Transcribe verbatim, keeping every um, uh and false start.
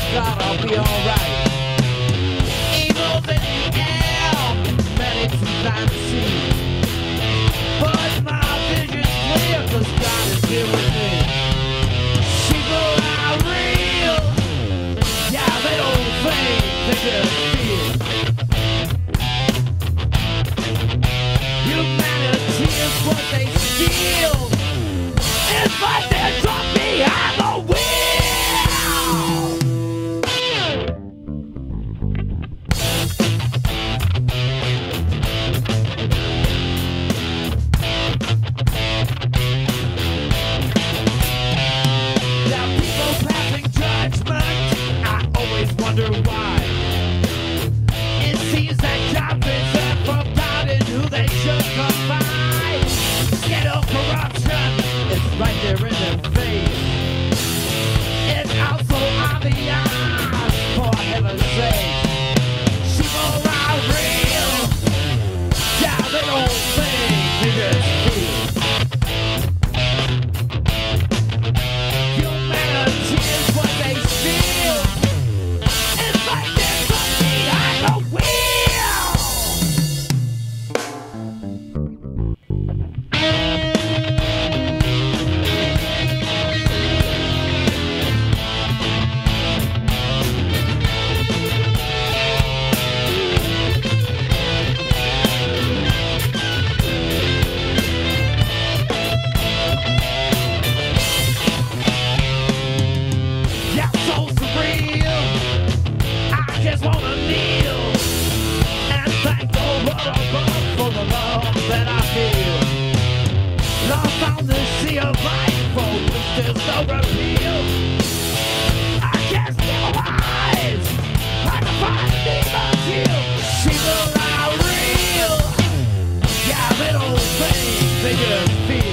God, I'll be alright. Evil's in the air, many sometimes see. But my vision's clear, cause God is here with me. People are real, yeah, they don't think, they just feel. Humanity is what they steal. It's like they're dropping behind the wheel. Why? It seems that job is up for doubting who they should come by. Scared of corruption, it's right there in their face. It's also obvious, for heaven's sake. People are real, yeah, they don't think, they just feel. Humanity is what they feel. For the love that I feel, lost on the sea of life, for which there's no repeal. I can't stay alive, I can find demons here. People are real, yeah, they don't think, they just feel.